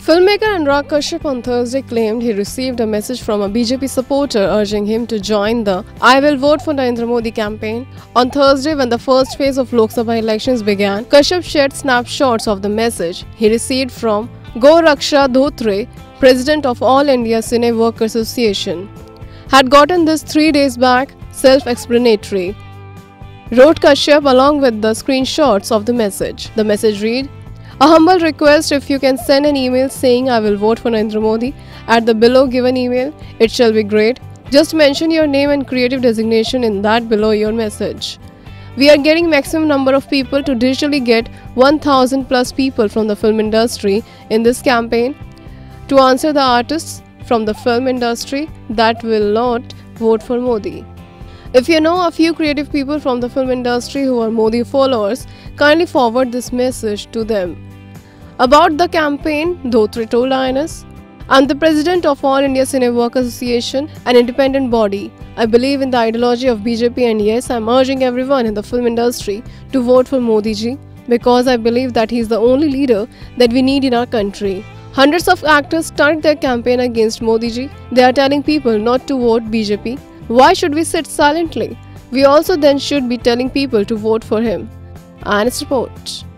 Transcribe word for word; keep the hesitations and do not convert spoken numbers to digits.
Filmmaker Anurag Kashyap on Thursday claimed he received a message from a B J P supporter urging him to join the I Will Vote for Narendra Modi campaign. On Thursday, when the first phase of Lok Sabha elections began, Kashyap shared snapshots of the message he received from Go Raksha Dhotre, president of All India Cine Workers Association. Had gotten this three days back, self-explanatory, wrote Kashyap along with the screenshots of the message. The message read, "A humble request, if you can send an email saying I will vote for Narendra Modi at the below given email, it shall be great. Just mention your name and creative designation in that below your message. We are getting maximum number of people to digitally get one thousand plus people from the film industry in this campaign to answer the artists from the film industry that will not vote for Modi. If you know a few creative people from the film industry who are Modi followers, kindly forward this message to them." About the campaign, Dhotre told I N S, "I'm the president of All India Cine Workers Association, an independent body. I believe in the ideology of B J P and yes, I'm urging everyone in the film industry to vote for Modi ji because I believe that he is the only leader that we need in our country. Hundreds of actors started their campaign against Modi ji. They are telling people not to vote B J P. Why should we sit silently? We also then should be telling people to vote for him." I N S report.